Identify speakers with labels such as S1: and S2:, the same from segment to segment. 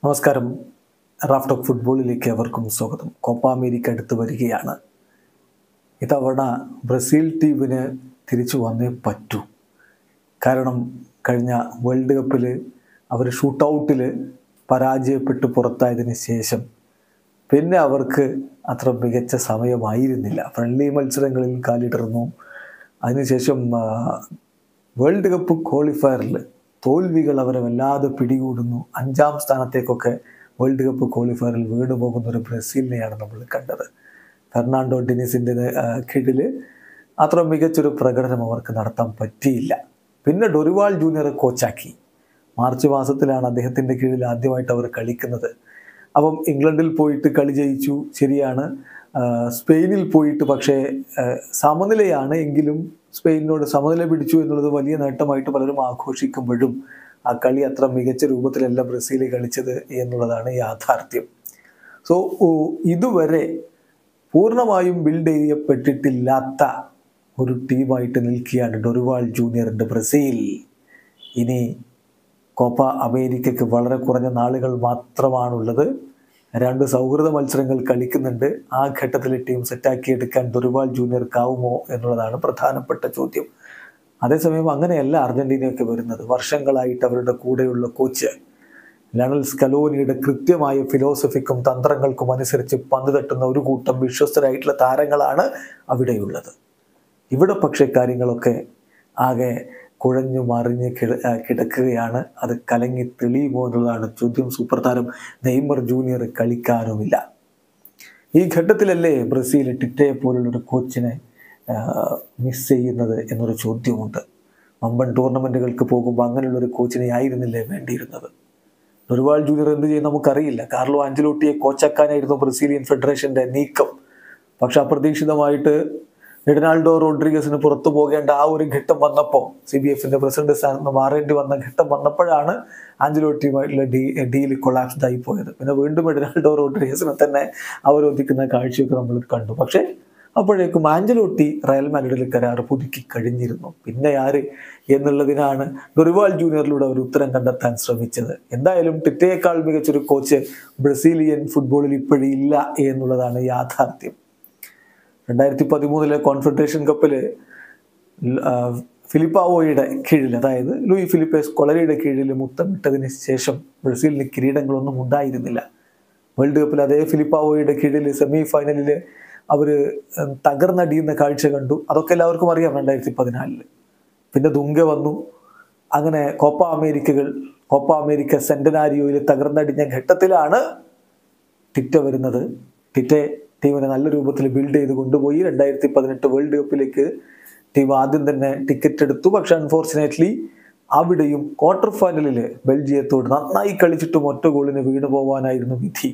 S1: നമസ്കാരം. Raf talk ഫുട്ബോളിലേക്ക് അവർക്കും സ്വാഗതം. കോപ്പ അമേരിക്ക അടുത്ത് വരികയാണ്. ഇത്തവണ ബ്രസീൽ ടീമിന് തിരിച്ചു വന്നേ പറ്റൂ. കാരണം കഴിഞ്ഞ വേൾഡ് കപ്പിൽ അവർ ഷൂട്ടൗട്ടിൽ പരാജയപ്പെട്ട് പുറത്തായതിന് ശേഷം പിന്നെ അവർക്ക് അത്ര മികച്ച സമയമായിരുന്നില്ല. ഫ്രണ്ട്ലി മത്സരങ്ങളിൽ കാലിടർന്നു. അതിനുശേഷം വേൾഡ് കപ്പ് ക്വാളിഫയറിൽ തോൽവികൾ അവരെ വല്ലാതെ പിടികൂടുന്നു. 5ാം സ്ഥാനത്തേക്കൊക്കെ വേൾഡ് കപ്പ് ക്വാളിഫയറിൽ വീണു പോകുന്ന ഒരു ബ്രസീലിനെയാണ് നമ്മൾ കണ്ടത്. ഫെർണാണ്ടോ ഡെനിസിൻ്റെ കീഴിൽ അത്ര മികച്ചൊരു പ്രകടനം അവർക്ക് നടത്താൻ പറ്റിയില്ല. പിന്നെ ഡൊറിവാൾ ജൂനിയറെ കോച്ചാക്കി. മാർച്ച് മാസത്തിലാണ് അദ്ദേഹത്തിൻ്റെ കീഴിൽ ആദ്യമായിട്ട് അവർ കളിക്കുന്നത്. അപ്പം ഇംഗ്ലണ്ടിൽ പോയിട്ട് കളി ജയിച്ചു, ശരിയാണ്. സ്പെയിനിൽ പോയിട്ട് പക്ഷേ സമനിലയാണ്. എങ്കിലും സ്പെയിനിനോട് സമനില പിടിച്ചു എന്നുള്ളത് വലിയ നേട്ടമായിട്ട് പലരും ആഘോഷിക്കുമ്പോഴും ആ കളി അത്ര മികച്ച രൂപത്തിലല്ല ബ്രസീൽ കളിച്ചത് എന്നുള്ളതാണ് യാഥാർത്ഥ്യം. സോ ഇതുവരെ പൂർണ്ണമായും ബിൽഡ് ചെയ്യപ്പെട്ടിട്ടില്ലാത്ത ഒരു ടീമായിട്ട് നിൽക്കുകയാണ് ഡൊറിവാൾ ജൂനിയറിൻ്റെ ബ്രസീൽ. ഇനി കോപ്പ അമേരിക്കയ്ക്ക് വളരെ കുറഞ്ഞ നാളുകൾ മാത്രമാണുള്ളത്. 2 സൗഹൃദ മത്സരങ്ങൾ കളിക്കുന്നുണ്ട്. ആ ഘട്ടത്തിൽ ടീം സെറ്റാക്കിയെടുക്കാൻ ഡൊറിവാൾ ജൂനിയർക്കാവുമോ എന്നുള്ളതാണ് പ്രധാനപ്പെട്ട ചോദ്യം. അതേസമയം അങ്ങനെയല്ല അർജന്റീനയൊക്കെ വരുന്നത്. വർഷങ്ങളായിട്ട് അവരുടെ കൂടെയുള്ള കോച്ച് ലയണൽ സ്കലോനിയുടെ കൃത്യമായ ഫിലോസഫിക്കും തന്ത്രങ്ങൾക്കും അനുസരിച്ച് പന്ത് തട്ടുന്ന ഒരു കൂട്ടം വിശ്വസ്തരായിട്ടുള്ള താരങ്ങളാണ് അവിടെയുള്ളത്. ഇവിടെ പക്ഷേ കാര്യങ്ങളൊക്കെ ആകെ കുഴഞ്ഞു മറിഞ്ഞ് കിടക്കുകയാണ്. അത് കലങ്ങി തെളിയുമോ എന്നുള്ളതാണ് ചോദ്യം. സൂപ്പർ താരം നെയ്മർ ജൂനിയർ കളിക്കാനുമില്ല. ഈ ഘട്ടത്തിലല്ലേ ബ്രസീൽ ടിറ്റയെ പോലുള്ളൊരു കോച്ചിനെ മിസ് ചെയ്യുന്നത് എന്നൊരു ചോദ്യമുണ്ട്. വമ്പൻ ടൂർണമെൻറ്റുകൾക്ക് പോകുമ്പോൾ അങ്ങനെയുള്ളൊരു കോച്ചിനെ ആയിരുന്നില്ലേ വേണ്ടിയിരുന്നത്? ഡൊറിവാൾ ജൂനിയർ എന്ത് ചെയ്യും നമുക്കറിയില്ല. കാർലോ ആഞ്ചലോട്ടിയെ കോച്ചാക്കാനായിരുന്നു ബ്രസീലിയൻ ഫെഡറേഷൻ്റെ നീക്കം. പക്ഷെ അപ്രതീക്ഷിതമായിട്ട് എഡനാൾഡോ റോഡ്രിഗസിന് പുറത്തു പോകേണ്ട ആ ഒരു ഘട്ടം വന്നപ്പോൾ, CBFന്റെ പ്രസിഡന്റ് സ്ഥാനത്ത് നിന്ന് മാറേണ്ടി വന്ന ഘട്ടം വന്നപ്പോഴാണ് ആഞ്ചലോട്ടിയുമായിട്ടുള്ള ഡീൽ കൊളാപ്സ്ഡ് ആയി പോയത്. പിന്നെ വീണ്ടും എഡനാൾഡോ റോഡ്രിഗസിനെ തന്നെ അവരോധിക്കുന്ന കാഴ്ചയൊക്കെ നമ്മൾ കണ്ടു. പക്ഷേ അപ്പോഴേക്കും ആഞ്ചലോട്ടി റയൽ മാഡ്രിഡിൽ കരാർ പുതുക്കി കഴിഞ്ഞിരുന്നു. പിന്നെ ആര് എന്നുള്ളതിനാണ് ഡൊറിവാൾ ജൂനിയറിലൂടെ അവർ ഉത്തരം കണ്ടെത്താൻ ശ്രമിച്ചത്. എന്തായാലും ടിറ്റയേക്കാൾ മികച്ചൊരു കോച്ച് ബ്രസീലിയൻ ഫുട്ബോളിൽ ഇപ്പോഴില്ല എന്നുള്ളതാണ് യാഥാർത്ഥ്യം. 2013 കോൺഫെഡറേഷൻ കപ്പിൽ ഫിലിപ്പാവോയുടെ കീഴിൽ, അതായത് ലൂയി ഫിലിപ്പെ സ്കൊളരിയുടെ കീഴിൽ മുത്തമിട്ടതിന് ശേഷം ബ്രസീലിന് കിരീടങ്ങളൊന്നും ഉണ്ടായിരുന്നില്ല. വേൾഡ് കപ്പിൽ അതേ ഫിലിപ്പാവോയുടെ കീഴിൽ സെമി ഫൈനലിൽ അവർ തകർന്നടിയുന്ന കാഴ്ച കണ്ടു. അതൊക്കെ എല്ലാവർക്കും അറിയാം 2014. പിന്നെ ദുങ്ക വന്നു. അങ്ങനെ കോപ്പ അമേരിക്ക സെന്റനാരിയോയിൽ തകർന്നടിഞ്ഞ ഘട്ടത്തിലാണ് ടിറ്റ വരുന്നത്. ടിറ്റെ ടീമിനെ നല്ല രൂപത്തിൽ ബിൽഡ് ചെയ്ത് കൊണ്ടുപോയി. 2018 വേൾഡ് കപ്പിലേക്ക് ടീം ആദ്യം തന്നെ ടിക്കറ്റ് എടുത്തു. പക്ഷെ അൺഫോർച്ചുനേറ്റ്ലി അവിടെയും ക്വാർട്ടർ ഫൈനലിൽ ബെൽജിയത്തോട് നന്നായി കളിച്ചിട്ടും ഒറ്റ ഗോളിന് വീണു പോകാനായിരുന്നു വിധി.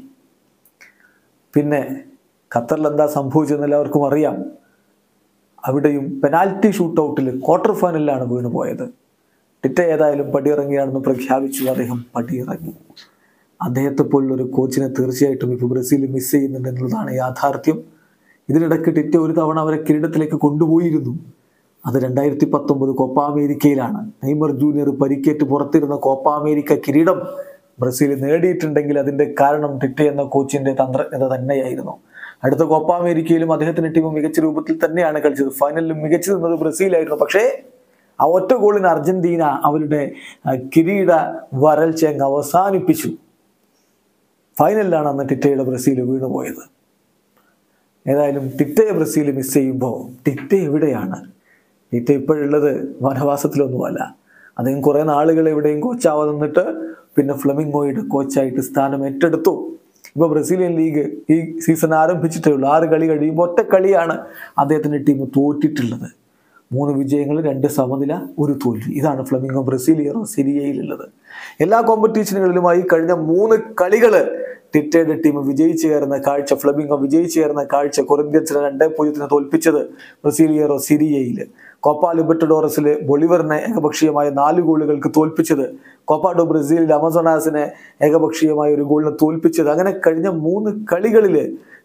S1: പിന്നെ ഖത്തറിൽ എന്താ സംഭവിച്ചതെന്ന് എല്ലാവർക്കും അറിയാം. അവിടെയും പെനാൽറ്റി ഷൂട്ടൗട്ടിൽ ക്വാർട്ടർ ഫൈനലിലാണ് വീണു പോയത്. ടിറ്റ ഏതായാലും പടിയിറങ്ങിയാണെന്ന് പ്രഖ്യാപിച്ചു. അദ്ദേഹം പടിയിറങ്ങി. അദ്ദേഹത്തെ പോലുള്ളൊരു കോച്ചിനെ തീർച്ചയായിട്ടും ഇപ്പോൾ ബ്രസീൽ മിസ് ചെയ്യുന്നുണ്ട് എന്നുള്ളതാണ് യാഥാർത്ഥ്യം. ഇതിനിടയ്ക്ക് ടിറ്റ ഒരു തവണ അവരെ കിരീടത്തിലേക്ക് കൊണ്ടുപോയിരുന്നു. അത് 2019 കോപ്പ അമേരിക്കയിലാണ്. നെയ്മർ ജൂനിയർ പരിക്കേറ്റ് പുറത്തിരുന്ന കോപ്പ അമേരിക്ക കിരീടം ബ്രസീൽ നേടിയിട്ടുണ്ടെങ്കിൽ അതിൻ്റെ കാരണം ടിറ്റ എന്ന കോച്ചിൻ്റെ തന്ത്രജ്ഞത തന്നെയായിരുന്നു. അടുത്ത കോപ്പ അമേരിക്കയിലും അദ്ദേഹത്തിൻ്റെ ടീം മികച്ച രൂപത്തിൽ തന്നെയാണ് കളിച്ചത്. ഫൈനലിലും മികച്ചു നിന്നത് ബ്രസീലായിരുന്നു. പക്ഷേ ആ ഒറ്റ ഗോളിന് അർജന്റീന അവരുടെ കിരീട വരൾച്ച അങ്ങ് അവസാനിപ്പിച്ചു. ഫൈനലിലാണ് അന്ന് ടിറ്റയുടെ ബ്രസീൽ വീണുപോയത്. ഏതായാലും ടിറ്റയെ ബ്രസീൽ മിസ് ചെയ്യുമ്പോൾ ടിറ്റ എവിടെയാണ്? ടിറ്റ ഇപ്പോഴുള്ളത് വനവാസത്തിലൊന്നുമല്ല. അദ്ദേഹം കുറേ നാളുകൾ എവിടെയും കോച്ചാവാൻ നിന്നിട്ട് പിന്നെ ഫ്ലെമിംഗോയുടെ കോച്ചായിട്ട് സ്ഥാനം ഏറ്റെടുത്തു. ഇപ്പോൾ ബ്രസീലിയൻ ലീഗ് ഈ സീസൺ ആരംഭിച്ചിട്ടേ ഉള്ളൂ. 6 കളി കഴിയുമ്പോൾ ഒറ്റ കളിയാണ് അദ്ദേഹത്തിൻ്റെ ടീം തോറ്റിട്ടുള്ളത്. 3 വിജയങ്ങൾ, 2 സമനില, 1 തോൽവി. ഇതാണ് ഫ്ലെമിംഗോ ബ്രസീലിയറോ സിരിയയിലുള്ളത്. എല്ലാ കോമ്പറ്റീഷനുകളിലുമായി കഴിഞ്ഞ 3 കളികൾ ടിറ്റയുടെ ടീം വിജയിച്ചു കയറുന്ന കാഴ്ച, ഫ്ലെമിംഗോ വിജയിച്ചു കയറുന്ന കാഴ്ച. കൊറിന്ത്യൻസിനെ 2-0 തോൽപ്പിച്ചത് ബ്രസീലിയറോ സിരിയയിൽ. കോപ്പ ലിബർട്ടഡോറസിൽ ബൊളിവറിനെ ഏകപക്ഷീയമായ 4 ഗോളുകൾക്ക് തോൽപ്പിച്ചത്. കോപ്പ ഡോ ബ്രസീലിൽ അമസോണാസിനെ ഏകപക്ഷീയമായ 1 ഗോളിന് തോൽപ്പിച്ചത്. അങ്ങനെ കഴിഞ്ഞ 3 കളികളിൽ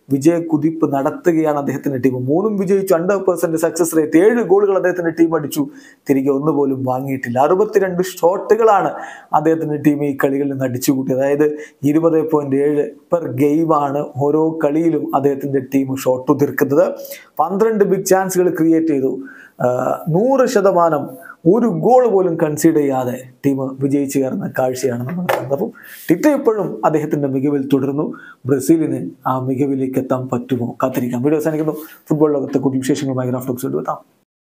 S1: വിജയക്കുതിപ്പ് നടത്തുകയാണ് അദ്ദേഹത്തിൻ്റെ ടീം. 3 വിജയിച്ചു, 100% സക്സസ് റേറ്റ്, 7 ഗോളുകൾ അദ്ദേഹത്തിൻ്റെ ടീം അടിച്ചു, തിരികെ ഒന്നുപോലും വാങ്ങിയിട്ടില്ല. 62 ഷോട്ടുകളാണ് അദ്ദേഹത്തിൻ്റെ ടീം ഈ കളികളിൽ നിന്ന് അടിച്ചുകൂട്ടിയത്. അതായത് 20.7 പെർ ഗെയിമാണ് ഓരോ കളിയിലും അദ്ദേഹത്തിൻ്റെ ടീം ഷോട്ട് ഉതിർക്കുന്നത്. 12 ബിഗ് ചാൻസുകൾ ക്രിയേറ്റ് ചെയ്തു. 100% ഒരു ഗോൾ പോലും കൺസീഡ് ചെയ്യാതെ ടീം വിജയിച്ചു കയറുന്ന കാഴ്ചയാണ് നമ്മൾ കാണുന്നത്. അപ്പം ടിറ്റോ ഇപ്പോഴും അദ്ദേഹത്തിൻ്റെ മികവിൽ തുടരുന്നു. ബ്രസീലിന് ആ മികവിലേക്ക് എത്താൻ പറ്റുമോ? കാത്തിരിക്കാം. വീഡിയോ അവസാനിക്കുന്നു. ഫുട്ബോൾ ലോകത്തെ കൂടുതൽ വിശേഷങ്ങളുമായി ഗ്രാഫ് ടോക്സ് എത്താം.